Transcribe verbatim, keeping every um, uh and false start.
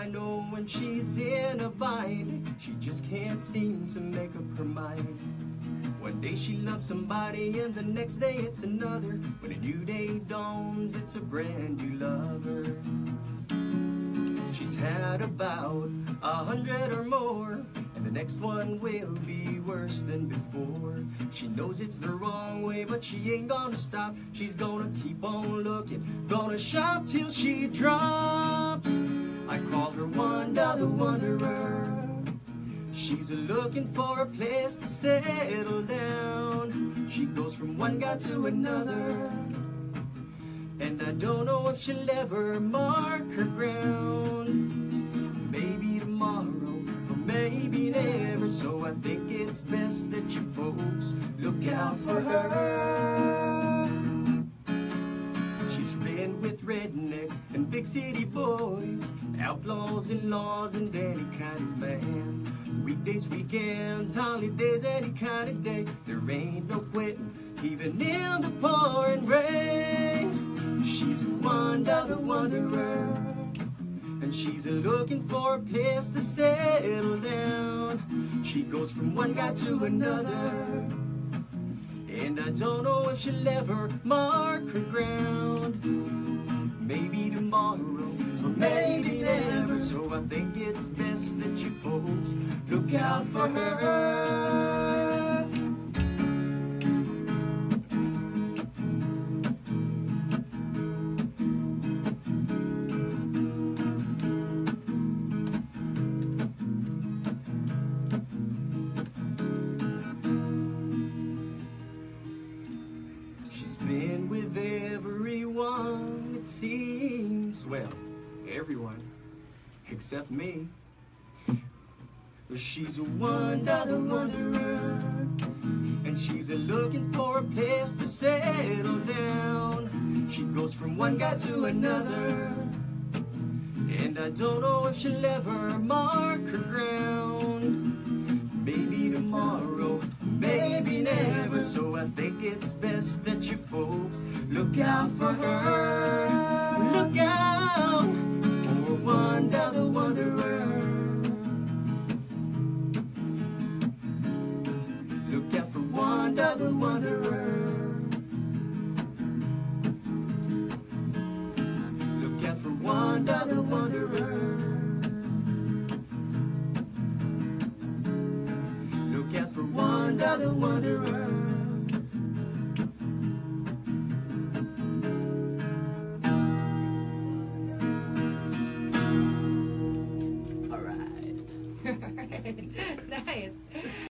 I know when she's in a bind, she just can't seem to make up her mind. One day she loves somebody and the next day it's another. When a new day dawns, it's a brand new lover. She's had about a hundred or more, and the next one will be worse than before. She knows it's the wrong way, but she ain't gonna stop. She's gonna keep on looking, gonna shop till she drops. I call her Wanda the Wanderer. She's looking for a place to settle down. She goes from one guy to another, and I don't know if she'll ever mark her ground. Maybe tomorrow, or maybe never. So I think it's best that you folks look out for her. She's ridden with rednecks and big city boys, outlaws and laws and any kind of man. Weekdays, weekends, holidays, any kind of day. There ain't no quitting, even in the pouring rain. She's Wanda the Wanderer, and she's looking for a place to settle down. She goes from one guy to another, and I don't know if she'll ever mark her ground. Maybe tomorrow, or maybe never. So I think it's best that you folks look out for her. She's been with everyone, it seems. Well, everyone except me. She's a Wanda the Wanderer, and she's a looking for a place to settle down. She goes from one guy to another, and I don't know if she'll ever mark her ground. Maybe tomorrow, maybe never. So I think it's best that you folks look out for her. Look out for Wanda the Wanderer. Look out for Wanda the Wanderer. Look out for Wanda the Wanderer. Look out for Wanda the Wanderer. All right. Nice.